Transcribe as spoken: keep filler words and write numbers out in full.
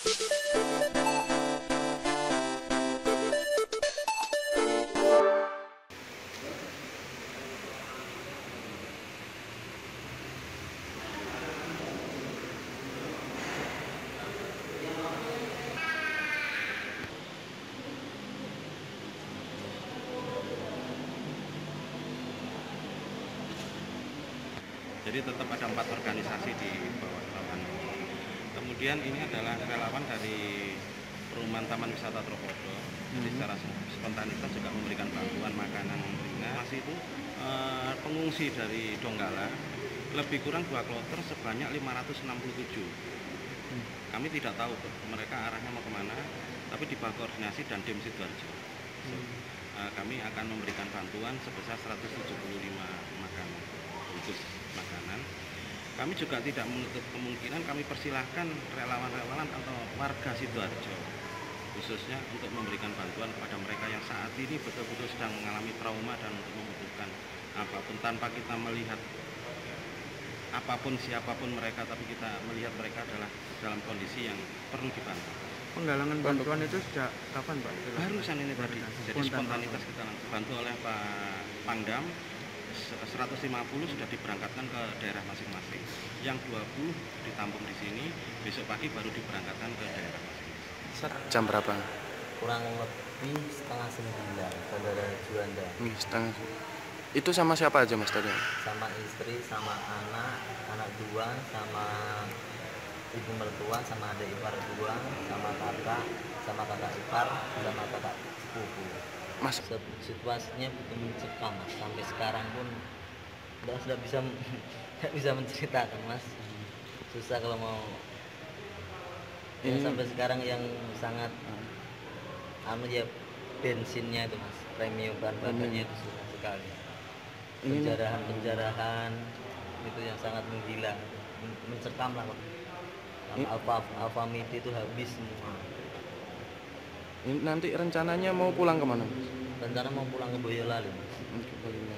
Jadi tetap ada empat organisasi di bawah relawan. Kemudian ini adalah relawan dari Perumahan Taman Wisata Tropodo. Jadi secara spontanitas juga memberikan bantuan makanan ringan. Masih itu eh, pengungsi dari Donggala lebih kurang dua kloter sebanyak lima ratus enam puluh tujuh. Kami tidak tahu mereka arahnya mau kemana, tapi di bawah koordinasi dan Dem Sidoarjo. So, eh, kami akan memberikan bantuan sebesar seratus tujuh puluh lima makanan, khusus makanan. Kami juga tidak menutup kemungkinan kami persilahkan relawan-relawan atau warga Sidoarjo khususnya untuk memberikan bantuan kepada mereka yang saat ini betul-betul sedang mengalami trauma dan untuk membutuhkan apapun tanpa kita melihat apapun siapapun mereka, tapi kita melihat mereka adalah dalam kondisi yang perlu dibantu. Penggalangan bantuan itu sejak kapan, Pak? Barusan ini tadi, jadi spontanitas kita langsung bantu oleh Pak Pangdam. seratus lima puluh sudah diberangkatkan ke daerah masing-masing, yang dua puluh ditampung di sini, besok pagi baru diberangkatkan ke daerah masing-masing. Jam berapa? Kurang lebih setengah sembilan, saudara Juanda. Hmm, setengah. Itu sama siapa aja Mas tadi? Sama istri, sama anak, anak dua, sama ibu mertua, sama adik ipar dua, sama kakak, sama kakak ipar, sama kakak sepupu. Mas, Situasinya begitu mencekam, Mas. Sampai sekarang pun udah sudah bisa nggak bisa menceritakan, Mas. Susah kalau mau. Ini... Ya, sampai sekarang yang sangat anu ya bensinnya itu, Mas, premium bahan bakarnya itu susah sekali. Penjarahan-penjarahan itu yang sangat menggila, mencekam lah. Alfa Alfa Midi itu habis semua. Ini nanti rencananya mau pulang kemana, Mas? Rencana mau pulang ke Boyolali, Mas. Ke Boyolali.